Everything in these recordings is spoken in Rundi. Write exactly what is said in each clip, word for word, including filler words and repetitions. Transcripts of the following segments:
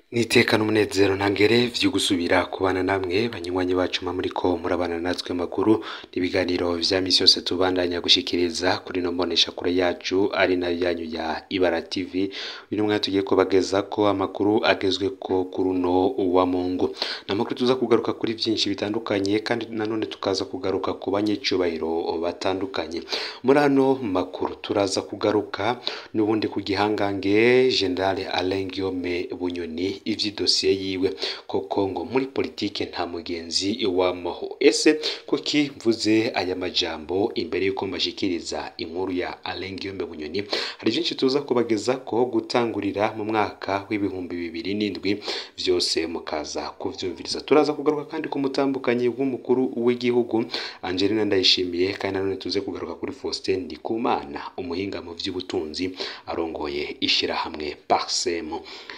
Nitekana umunezero ntangere vyo gusubira kubana namwe banywanyi bacu muriko murabana natwe makuru n'ibiganiro vya misi yose tubandanya gushikiriza kuri no mbonesha kure yacu ari nayo yanyu ya Ibara T V. Uyu mwanya tugiye kubagezako amakuru agezweko kuri uno wa Mungu. Namakuru tuza kugaruka kuri vyinshi bitandukanye kandi nanone tukaza kugaruka ku banyecubahiro batandukanye. Muri ano makuru turaza kugaruka n'ubundi ku gihangange General Alain Guillaume Bunyoni ivyi dossier yiwe koko ngo muri politike nta mugenzi wamaho. Ese kuki mvuze aya majambo imbere yuko mbashikiriza inkuru ya Alain Guillaume Bunyoni? Hari byinshi tuza kubagezako gutangurira mu mwaka w'ibihumbi bibiri n'indwi vyose mukaza kuvyumviriza. Turaza kugaruka kandi ku mutambukanyi w'umukuru w'igihugu Angelina Ndayishimiye kandi nanone tuze kugaruka kuri Faustin Ndikumana umuhinga mu vy'ubutunzi arongoye ishirahamwe Parsem.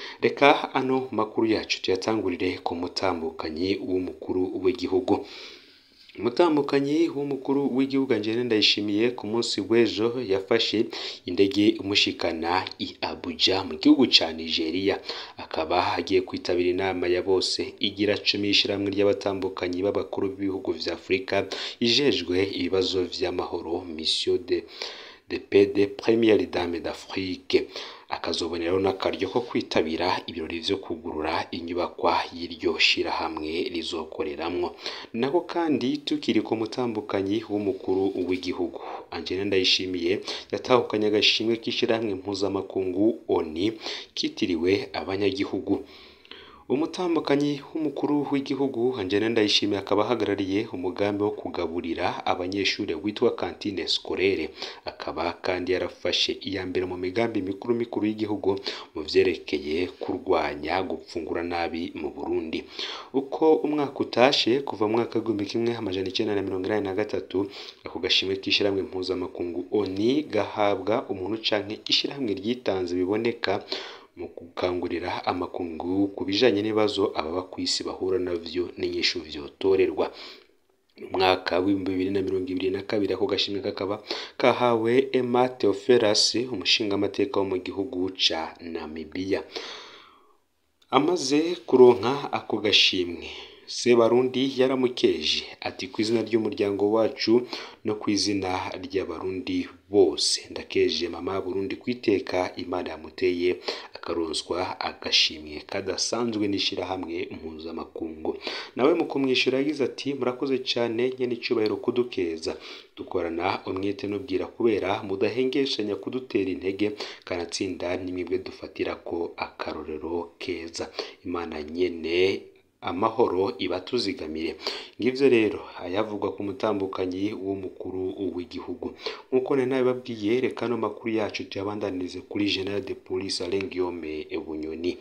Reka ano makuru yacu tuyatangurire ku mutambukanyi w'umukuru w'igihugu. Mutambukanyi w'umukuru w'igihugu Angelina Ndayishimiye ku munsi w'ejo yafashe indege umushikana i Abuja mu gihugu ca Nigeria, akaba agiye kwitabira inama ya bose igira cumi ishiramwe ry'abatambukanyi b'abakuru b'ibihugu vya Afrika ijejwe ibibazo vy'amahoro Mission de de paix des premières dames d'Afrique. Akazoboneraho n'akaryo ko kwitabira ibirori vyo kugurura inyubakwa y'iryo shirahamwe rizokoreramwo. Nako kandi tukiri ku mutambukanyi w'umukuru w'igihugu Angelina Ndayishimiye yatahukanye agashimwe k'ishirahamwe mpuzamakungu O N U kitiriwe abanyagihugu. Umutambukanyi w'umukuru w'igihugu Angelina Ndayishimiye akaba ahagarariye umugambi wo kugaburira abanyeshure witwa cantine scolaire, akaba kandi yarafashe iya mbere mu migambi mikuru mikuru y'igihugu mu vyerekeye kurwanya gupfungura nabi mu Burundi. Uko umwaka utashe kuva mu mwaka w'igihumbi kimwe amajana icenda na mirongo inani na gatatu ako gashimwe k'ishirahamwe mpuzamakungu O N U gahabwa umuntu canke ishirahamwe ryitanze biboneka mu gukangurira amakungu kubijanye n'ibibazo ababa kw'isi bahura navyo n'inyishu vyotorerwa. Umwaka w'ibihumbi bibiri na mirongo ibiri na kabiri ako gashimwe kakaba kahawe Emma Theophilus umushinga amateka wo mu gihugu ca Namibia. Amaze kuronka ako gashimwe Sebarundi yaramukeje ati kw'izina ry'umuryango wacu no kw'izina ry'abarundi bose ndakeje mama Burundi kwiteka Imana yamuteye akaronswa agashimwe kadasanzwe n'ishirahamwe mpuzamakungu. Nawe mu kumwishura yagize ati murakoze cane nyene icubahiro kudukeza, dukorana umwete n'ubwira kubera mudahengeshanya kudutera intege kanatsinda nimwebwe dufatirako akarorero keza. Imana nyene amahoro ibatuzigamire. Ngivyo rero ayavugwa ku mutambukanyi w'umukuru w'igihugu. Nkuko nari nabibabwiye reka no makuru yacu tuyabandanirize kuri General de Police Alain Guillaume Bunyoni.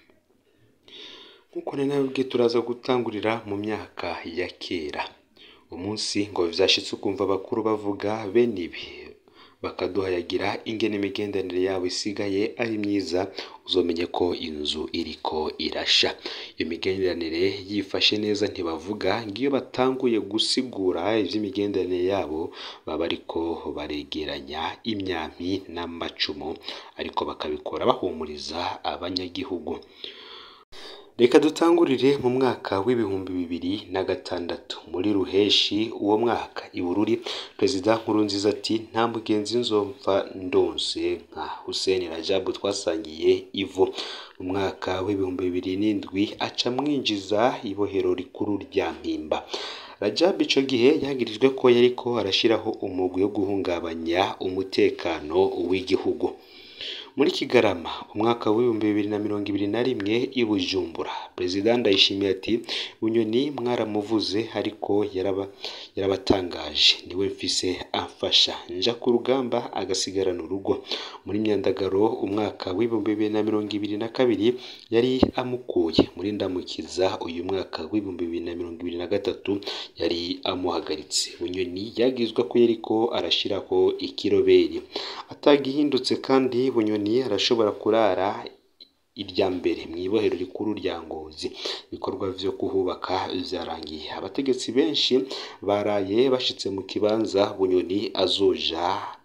Nkuko nari nabibabwiye turaza gutangurira mu myaka ya kera. Umunsi ngo vyashitse ukumva abakuru bavuga bene ibi bakaduhayagira ingene imigenderanire yabo isigaye ari myiza, uzomenye ko inzu iriko irasha. Iyo migenderanire yifashe neza ntibavuga ngiyo batanguye gusigura ivy'imigenderanire yabo baba ariko baregeranya imyampi n'amacumu, ariko bakabikora bahumuriza abanyagihugu. Reka dutangurire mu mwaka w'ibihumbi bibiri na gatandatu muri Ruheshi uwo mwaka i Bururi, Perezida Nkurunziza ati nta mugenzi nzomva ndonse nka Hussein Rajab twasangiye ivo. Mu mwaka w'ibihumbi bibiri n'indwi aca mwinjiza ibohero rikuru rya Mpimba. Rajab ico gihe yagirijwe ko yariko arashiraho umugwi wo guhungabanya umutekano w'igihugu. Muri Kigarama umwaka w'ibihumbi bibiri na mirongo ibiri na rimwe i Bujumbura, Perezida Ndayishimiye ati Bunyoni mwaramuvuze ariko yaraba yarabatangaje niwe mfise amfasha nja ku rugamba agasigarana urugo. Muri Myandagaro umwaka w'ibihumbi bibiri na mirongo ibiri na kabiri yari amukuye. Muri Ndamukiza uyu mwaka w'ibihumbi bibiri na mirongo ibiri na gatatu yari amuhagaritse. Bunyoni yagizwe ko yariko arashiraho ikiroberi. Atagihindutse kandi Bunyoni arashobora kurara irya mbere mw'ibohero rikuru rya Ngozi. Ibikorwa vyo kuhubaka vyarangiye. Abategetsi benshi baraye bashitse mu kibanza Bunyoni azoja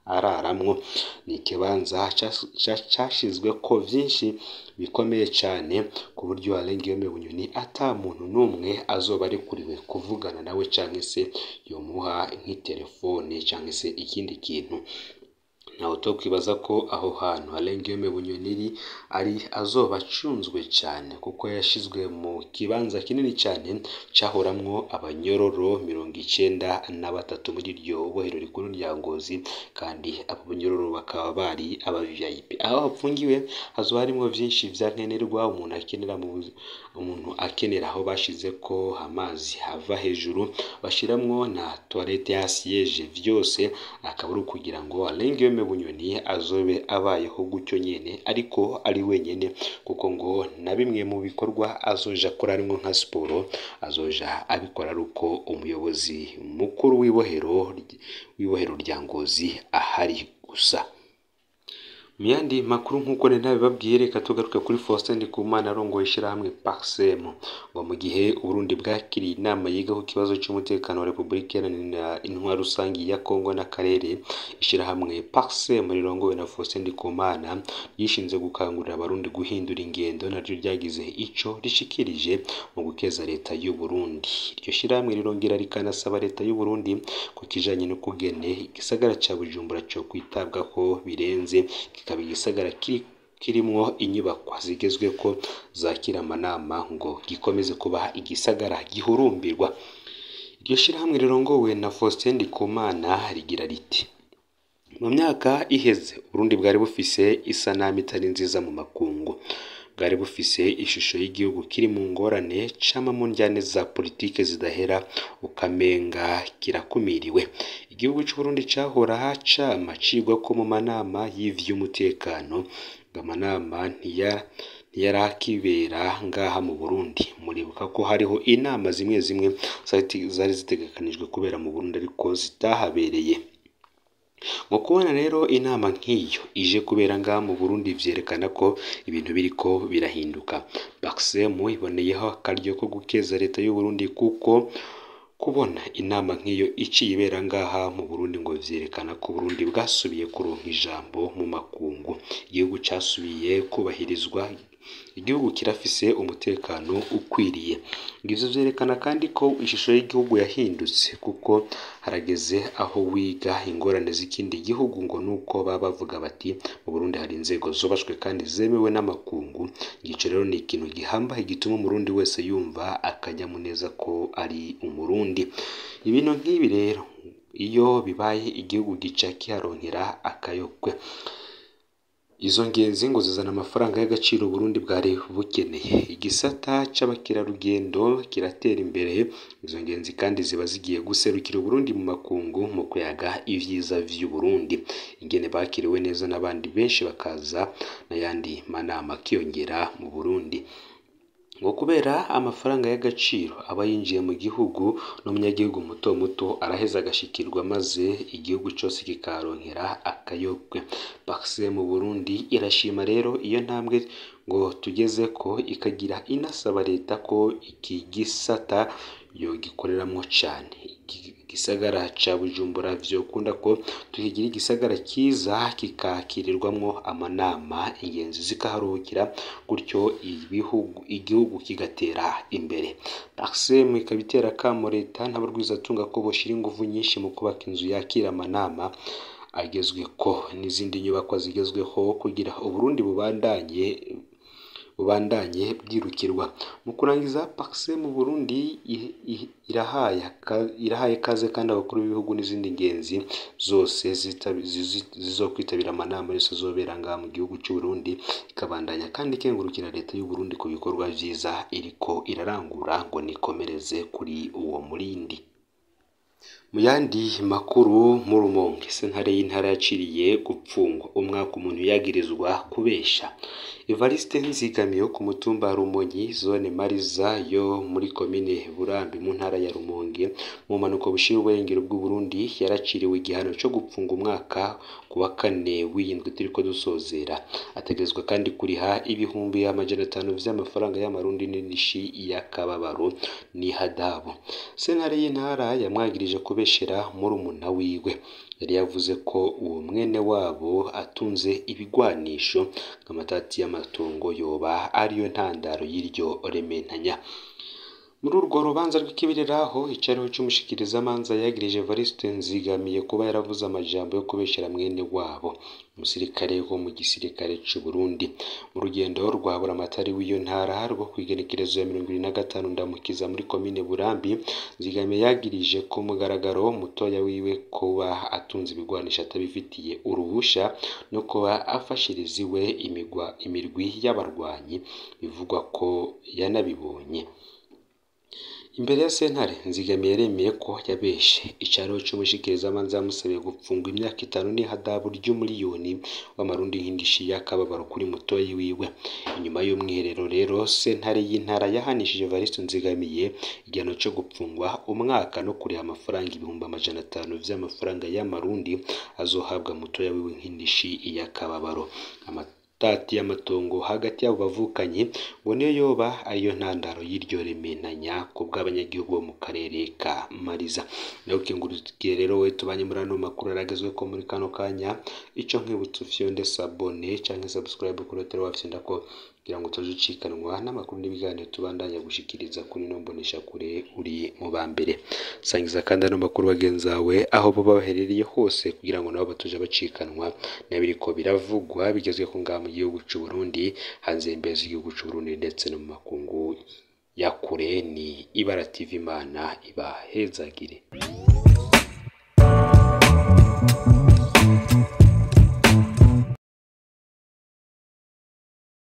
araramwo. Ni ikibanza cashizwe ko vyinshi bikomeye cyane ku buryo Alain Guillaume Bunyoni ata muntu n'umwe azoba arekuriwe kuvugana nawe canke se yomuha nk'itelefone canke se ikindi kintu. Naho to kwibaza ko aho hantu Alain Guillaume Bunyoni ari azoba acunzwe cyane kuko yashizwe mu kibanza kinini cyane cahoramwo abanyororo mirongo icenda na batatu muri iryo bohero rikuru rya Ngozi, kandi abo banyororo bakaba bari aba V I P. Aho hapfungiwe hazoba harimo vyinshi vyankenerwa umuntu akenera mu umuntu akenera, aho bashize ko amazi hava hejuru, bashiramwo na toilette ya siège, vyose akaba ari kugira ngo Alain Guillaume Bunyoni azobe abayeho gutyo nyene, ariko ari wenyene kuko ngo na bimwe mu bikorwa azoja akora arimo nka siporo azoja abikora aruko umuyobozi mukuru w'ibohero w'ibohero rya Ngozi ahari gusa. Miyandi makuru nkuko nenda bibabwiye, reka tugaruke kuri Faustin Ndikumana arongoye ishirahamwe Paxem ngo mu gihe Burundi bwakiriye inama yiga ku kibazo cy'umutekano wa Republika Iharanira Intwaro Rusangi ya Kongo n'akarere, ishirahamwe Paxem rirongowe na Faustin Ndikumana yishinze gukangurira abarundi guhindura ingendo, naryo ryagize ico rishikirije mu gukeza leta y'u Burundi. Iryo shirahamwe rirongera rikanasaba leta y'u Burundi ku kijanye no kugene igisagara ca Bujumbura cyo kwitabwako birenze, kikaba igisagara kirimwo inyubakwa zigezwe ko zakira amanama ngo gikomeze kuba igisagara gihurumbirwa. Iryo shirahamwe rirongowe na Faustin Ndikumana rigira riti: mu myaka iheze Burundi bwari bufise isanami itari nziza mu makungu, bwari bufise ishusho y'igihugu kiri mu ngorane, cama mu njyane za politike zidahera, ukamenga kirakumiriwe. Igihugu cy'u Burundi cahora haca amacigwa ko mu manama y'ivy'umutekano, amanama ntiya ntiyarakibera ngaha mu Burundi. Muribuka ko hariho inama zimwe zimwe zari zitegekanijwe kubera mu Burundi ariko zitahabereye. Mu kubona rero inama nk'iyo ije kubera ngaha mu Burundi vyerekana ko ibintu biriko birahinduka. Paxem iboneyeho akaryo ko gukeza leta y'u Burundi kuko kubona inama nk'iyo iciye ibera ngaha mu Burundi ngo vyerekana ko Burundi bwasubiye kuronka ijambo mu makungu, igihugu casubiye kubahirizwa, igihugu kirafise umutekano ukwiriye. Ngivyo vyerekana kandi ko ishusho y'igihugu yahindutse, kuko harageze aho wiga ingorane z'ikindi gihugu ngo nuko baba bavuga bati mu Burundi hari inzego zubashwe kandi zemewe n'amakungu. Ico rero ni ikintu gihambaye gituma umurundi wese yumva akanyamuneza ko ari umurundi. Ibintu nk'ibi rero iyo bibaye igihugu gica kiharonkera akayokwe. Izo ngenzi ngo zizana amafaranga y'agaciro Burundi bwari bukeneye. Igisata c'abakirarugendo kiratera imbere, izo ngenzi kandi ziba zigiye guserukira Burundi mu makungu mu kuyaga ivyiza vy'u Burundi. Ingene bakiriwe neza n'abandi benshi bakaza n'ayandi manama kiyongera mu Burundi. Ngo kubera amafaranga y'agaciro aba yinjiye mu gihugu, n'umunyagihugu muto muto araheza agashikirwa maze igihugu cyose kikaronkera akayokwe. Paxem mu Burundi irashima rero iyo ntambwe ngo tugeze ko, ikagira inasaba leta ko iki gisata yo gikoreramwo cyane. Gisagara ca Bujumbura vyokunda ko tukigira igisagara kiza kikakirirwamwo amanama, ingenzi zikaharuhukira, gutyo ibihugu igihugu kigatera imbere. Paxem ikabitera kamo leta n'abarwizatunga ko boshira inguvu nyinshi mu kubaka inzu yakira amanama agezweko n'izindi nyubakwa zigezweho kugira Uburundi bubandanye bubandanye bwirukirwa. Mu kurangiza, Paxem mu Burundi irahaye irahaye kaze kandi abakuru b'ibihugu n'izindi ngenzi zose zizokwitabira amanama yose azobera ngaha mu gihugu cy'u Burundi, ikabandanya kandi ikengurukira leta y'u Burundi ku bikorwa vyiza iriko irarangura ngo nikomereze kuri uwo murindi. Mu yandi makuru, mu Rumonge sentare y'intara yaciriye gupfungwa umwaka umuntu yagirizwa kubesha. Evariste Nzigamiyo ku mutumba Rumonyi, zone Mariza yo muri komine Burambi mu ntara ya Rumonge mu manuko bushira uburengero bw'u Burundi, yaraciriwe igihano cyo gupfunga umwaka ku wa kane w'indwi turiko dusozera. Ategezwa kandi kuriha ibihumbi amajana atanu vy'amafaranga y'amarundi n'inishi y'akababaro ni hadabu. Sentare y'intara yamwagirije kubeshera murumuna wiwe. yari yavuze ko uwo mwene wabo atunze ibigwanisho nk'amatati y'amatongo yoba ariyo ntandaro y'iryo rementanya. Muri urwo rubanza rw'ikibiriraho icariho c'umushikirizamanza yagirije Evariste Nzigamiye kuba yaravuze amajambo yo kubeshera mwene wabo umusirikare wo mu gisirikare c'u Burundi. Mu rugendo rwa buramatari w'iyo ntara rwo kwigenekerezo ya mirongo ibiri na gatanu ndamukiza muri komine Burambi, Nzigamiye yagirije ku mugaragaro mutoya wiwe kuba atunze ibigwanisha atabifitiye uruhusha no kuba afashiriza iwe imigwa imirwi y'abarwanyi bivugwa ko yanabibonye. Imbere ya sentare Nzigamiye yaremeye ko yabeshe icariho c'umushikirizamanza yamusabiye gupfungwa imyaka itanu n'ihadabu ry'umuliyoni w'amarundi nk'indishi y'akababaro kuri mutoyi wiwe. Inyuma y'umwiherero rero sentare y'intara yahanishije Evariste Nzigamiye igihano co gupfungwa umwaka no kuriha amafaranga ibihumbi amajana atanu vy'amafaranga y'amarundi azohabwa mutoya wiwe nk'indishi y'akababaro. Tati y'amatongo hagati y'abo bavukanye ngo niyo yoba ariyo ntandaro y'iryo rementanya ku bw'abanyagihugu bo mu karere ka Mariza. Nawe kengurukiye rero we tubanye muri ano makuru aragezwe ko muri kano kanya ico nkibutsa ufyonde sabone canke subscribe kuri Tele wafyenda ko kugira ngo utozucikanwa n'amakuru n'ibiganiro tubandanya gushikiriza kuri no mbonesha kure uri mu bambere. Sangiza kandi ano makuru bagenzawe aho bo baherereye hose kugira ngo nabo batuje bacikanwa nabiriko biravugwa bigezwe ko ngama mu gihugu c'u Burundi hanze imbezi igihugu c'u Burundi ndetse no mu makungu ya kure. Ni Ibara T V, Imana ibahezagire.